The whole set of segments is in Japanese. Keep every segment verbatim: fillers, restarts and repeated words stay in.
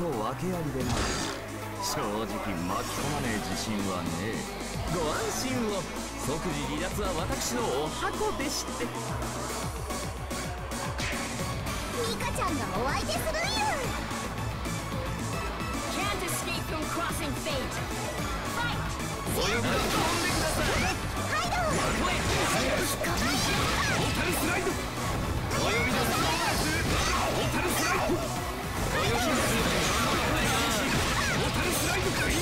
と訳ありでな。正直巻き込まねえ自信はねえ。ご安心を。即時離脱は私のお箱でして。 ミカちゃんがお相手するよ。 Can't escape from crossing fate. Fight! お呼び出し飛んでください。 ハイドトータルスライド。お呼び出しトータルスライド。お呼び出しトータルスライド。こ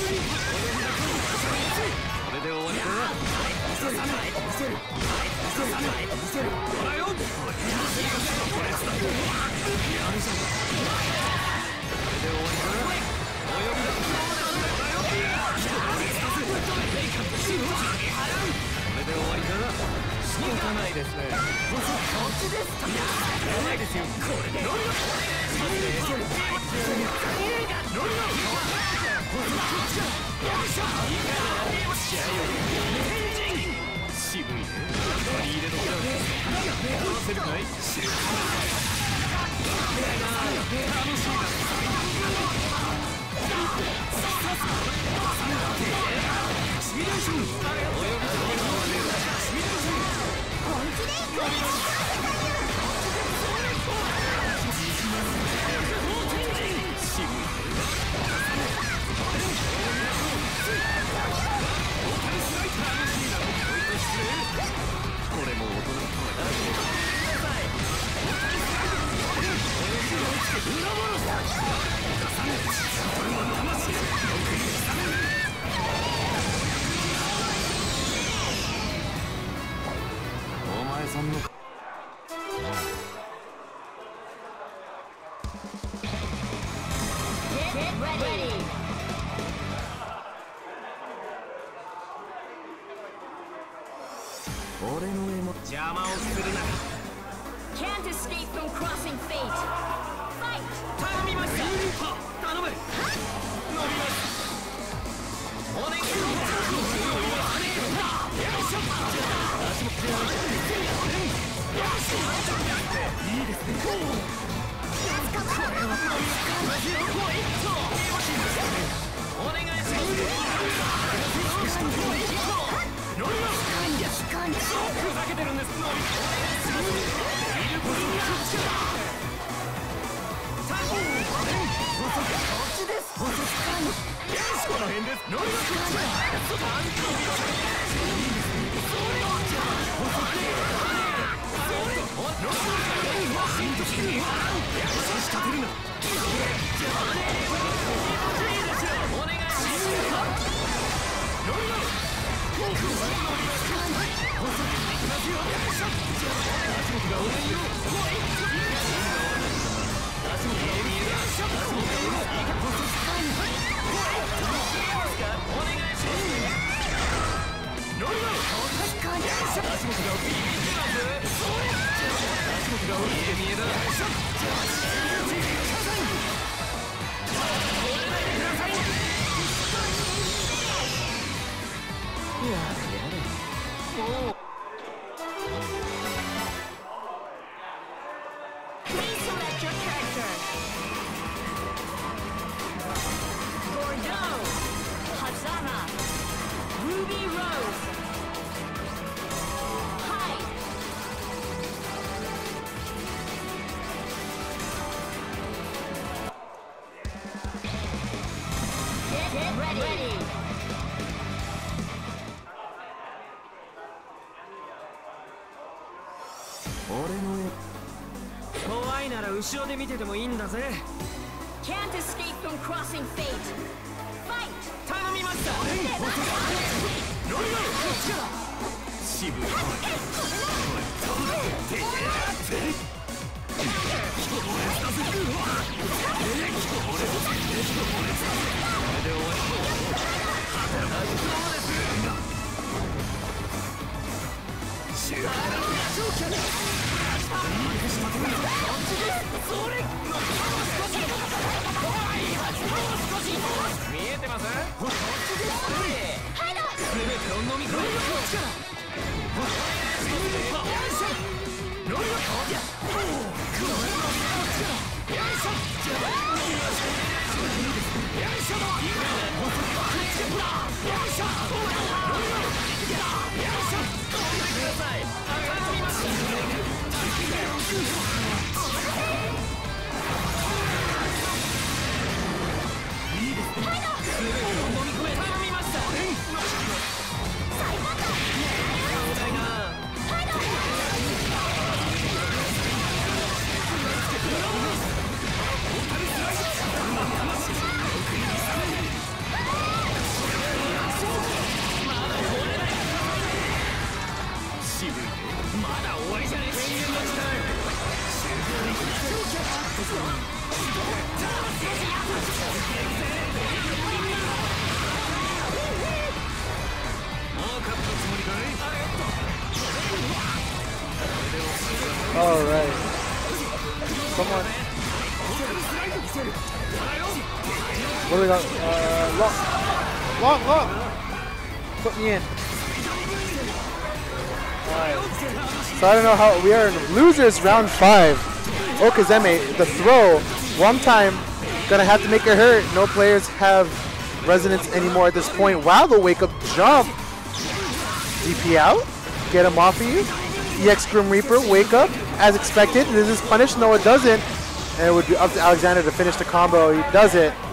れで終わりだ。見せる見せる見せる。ほらよ。これだ。やるじゃん。これで終わりだ。お呼び出しトータルスライド。これで終わりだな。仕方ないですね。こっちです。いやー、ないですよ。これで。ノリノリ。ノリノリ。ノリノリ。渋いね。取り入れときだ。合わせるかい。楽しいシミュレーション。お呼び出しシミュレーション。 本気でいくよ。 渋い。これも大人っぽい。お前さんの俺の絵も邪魔をするな。 Can't escape from crossing fate. Fight! 頼みました。頼む。伸びます。お願いします。いいですね。お願いします。ふざけてるんです。この辺です。ノリノリ。 Please select your character. Bordeaux, Hazana, Ruby Rose, Hyde. Get, Get ready. ready. 俺の絵。怖いなら後ろで見ててもいいんだぜ。 Can't escape from crossing fate. Fight! 頼みました。ノリノリ。渋い。見えてます？こっちです。 ハイド。 せめてお飲み込みのこっちから。ノリノリ。こっちから。よいしょ。 someone. What do we got? Uh, lock. Lock, lock. Put me in. Alright. So I don't know how we are in losers round five. Okazeme, the throw, one time, gonna have to make it hurt. No players have resonance anymore at this point. Wow, the wake up jump. D P out. Get him off of you. E X Grim Reaper, wake up. As expected. Does this punish? No, it doesn't. And it would be up to Alexander to finish the combo. He does it.